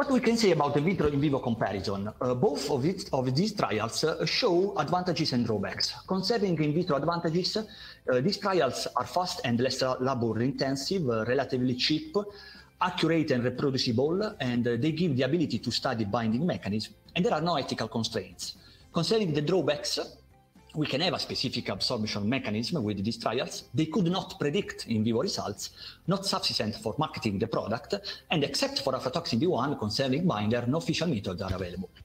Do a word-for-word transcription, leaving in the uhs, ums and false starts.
what we can say about the vitro in vivo comparison? Uh, both of, it, of these trials uh, show advantages and drawbacks. Concerning in vitro advantages, uh, these trials are fast and less labor intensive, uh, relatively cheap, accurate and reproducible, and uh, they give the ability to study binding mechanism, and there are no ethical constraints. Concerning the drawbacks, we can have a specific absorption mechanism with these trials. They could not predict in vivo results, not sufficient for marketing the product, and except for aflatoxin B one concerning binder, no official methods are available.